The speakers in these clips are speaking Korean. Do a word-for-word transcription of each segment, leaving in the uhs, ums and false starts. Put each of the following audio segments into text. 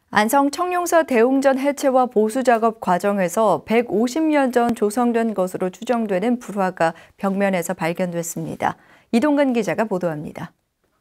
안성 청룡사 대웅전 해체와 보수 작업 과정에서 백오십 년 전 조성된 것으로 추정되는 불화가 벽면에서 발견됐습니다. 이동근 기자가 보도합니다.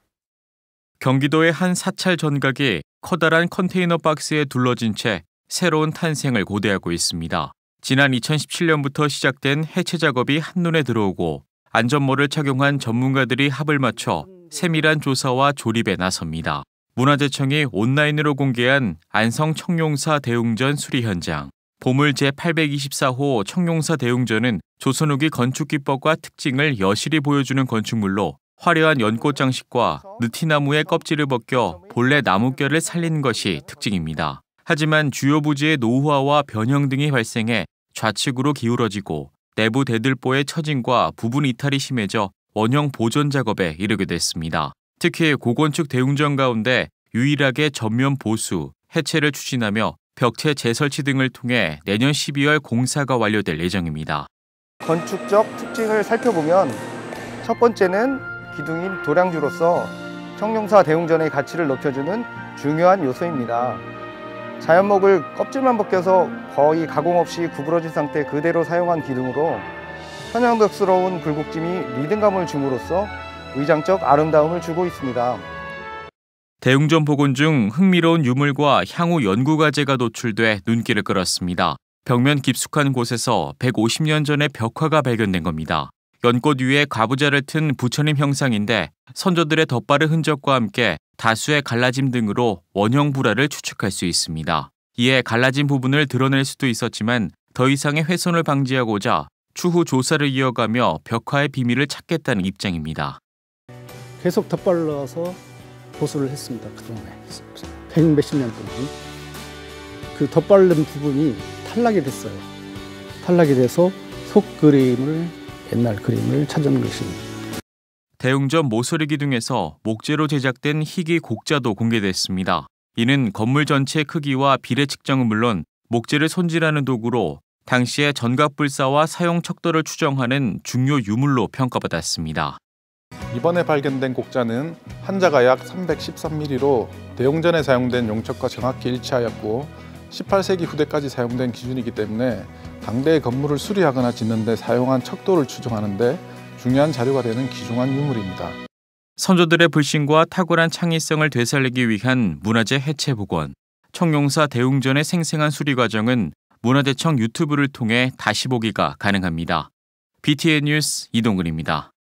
경기도의 한 사찰 전각이 커다란 컨테이너 박스에 둘러진 채 새로운 탄생을 고대하고 있습니다. 지난 이천십칠 년부터 시작된 해체 작업이 한눈에 들어오고 안전모를 착용한 전문가들이 합을 맞춰 세밀한 조사와 조립에 나섭니다. 문화재청이 온라인으로 공개한 안성 청룡사 대웅전 수리 현장. 보물 제팔백이십사 호 청룡사 대웅전은 조선 후기 건축 기법과 특징을 여실히 보여주는 건축물로 화려한 연꽃 장식과 느티나무의 껍질을 벗겨 본래 나무결을 살린 것이 특징입니다. 하지만 주요 부지의 노후화와 변형 등이 발생해 좌측으로 기울어지고 내부 대들보의 처짐과 부분 이탈이 심해져 원형 보존 작업에 이르게 됐습니다. 특히 고건축 대웅전 가운데 유일하게 전면 보수, 해체를 추진하며 벽체 재설치 등을 통해 내년 십이월 공사가 완료될 예정입니다. 건축적 특징을 살펴보면 첫 번째는 기둥인 도량주로서 청룡사 대웅전의 가치를 높여주는 중요한 요소입니다. 자연목을 껍질만 벗겨서 거의 가공 없이 구부러진 상태 그대로 사용한 기둥으로 편향덕스러운 굴곡짐이 리듬감을 줌으로써 의장적 아름다움을 주고 있습니다. 대웅전 복원 중 흥미로운 유물과 향후 연구 과제가 노출돼 눈길을 끌었습니다. 벽면 깊숙한 곳에서 백오십 년 전의 벽화가 발견된 겁니다. 연꽃 위에 가부좌를 튼 부처님 형상인데 선조들의 덧바른 흔적과 함께 다수의 갈라짐 등으로 원형 불화를 추측할 수 있습니다. 이에 갈라진 부분을 드러낼 수도 있었지만 더 이상의 훼손을 방지하고자 추후 조사를 이어가며 벽화의 비밀을 찾겠다는 입장입니다. 계속 덧발라서 보수를 했습니다. 그동안에 백몇십 년 동안 그 덧바른 부분이 탈락이 됐어요. 탈락이 돼서 속그림을 옛날 그림을 찾은 것입니다. 대웅전 모서리 기둥에서 목재로 제작된 희귀 곡자도 공개됐습니다. 이는 건물 전체의 크기와 비례 측정은 물론 목재를 손질하는 도구로 당시의 전각불사와 사용 척도를 추정하는 중요 유물로 평가받았습니다. 이번에 발견된 곡자는 한자가 약 삼백십삼 밀리미터로 대웅전에 사용된 용척과 정확히 일치하였고 십팔 세기 후대까지 사용된 기준이기 때문에 당대의 건물을 수리하거나 짓는 데 사용한 척도를 추정하는 데 중요한 자료가 되는 귀중한 유물입니다. 선조들의 불신과 탁월한 창의성을 되살리기 위한 문화재 해체 복원. 청룡사 대웅전의 생생한 수리 과정은 문화재청 유튜브를 통해 다시 보기가 가능합니다. 비티엔 뉴스 이동근입니다.